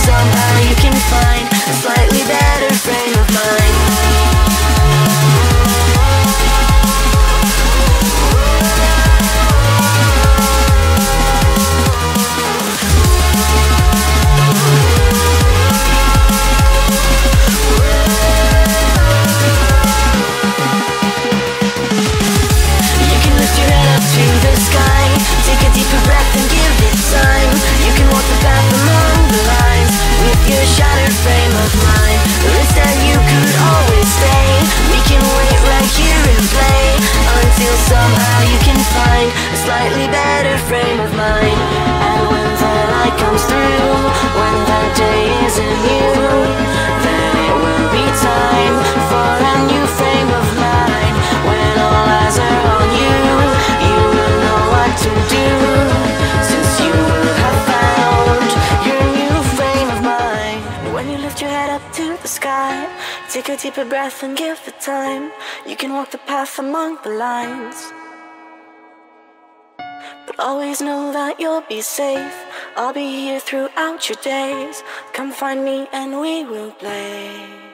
somehow you can find a slightly better frame of mind. Somehow you can find a slightly better frame of mind. And when the light comes through, when the day isn't new, then it will be time for a new frame of mind. When all eyes are on you, you will know what to do, since you will have found your new frame of mind. When you lift your head up to the sky, take a deeper breath and give it time. You can walk the path among the lines, but always know that you'll be safe. I'll be here throughout your days. Come find me and we will play.